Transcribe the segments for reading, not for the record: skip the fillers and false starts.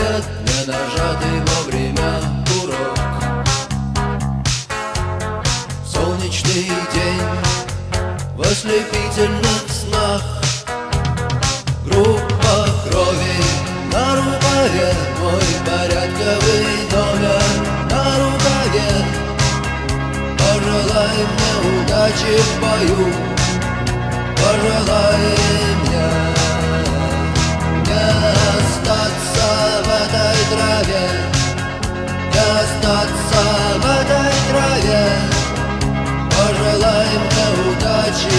лет, не нажатый вовремя курок. Солнечный день в ослепительных снах, группа крови на рукаве, мой порядковый номер на рукаве. Пожелай мне удачи в бою, пожелай мне не остаться в этой траве, не остаться в этой траве. Пожелай мне удачи,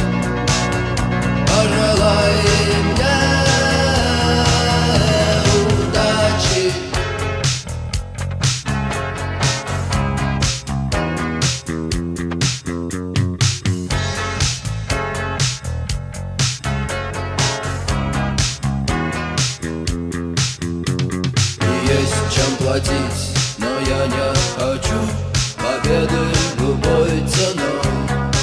пожелай мне удачи. Есть чем платить, но я не хочу победы любой ценой.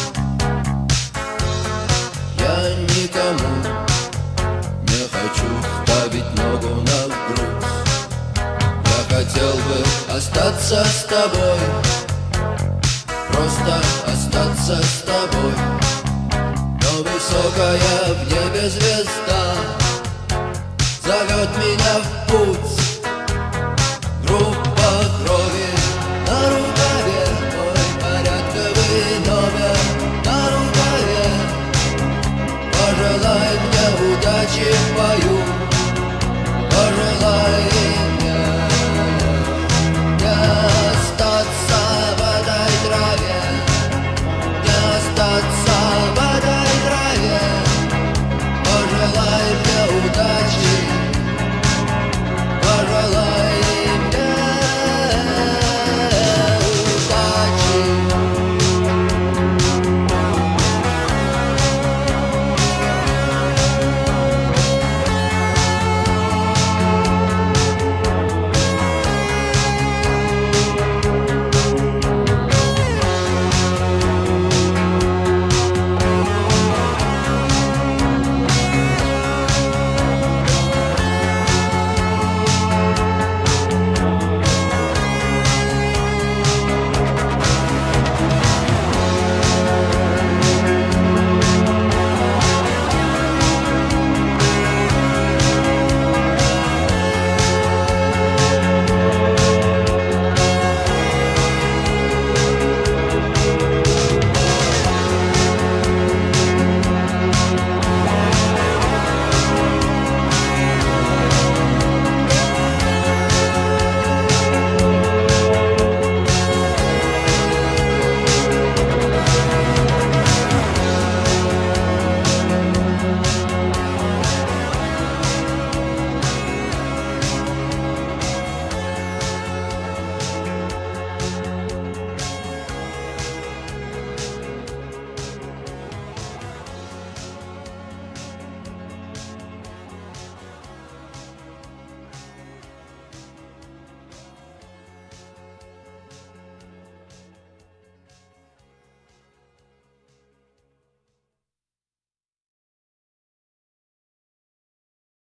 Я никому не хочу ставить ногу на грудь. Я хотел бы остаться с тобой, просто остаться с тобой. Но высокая в небе звезда зовет меня в путь. Группа крови на рукаве, мой порядковый номер на рукаве. Пожелай мне удачи в бою,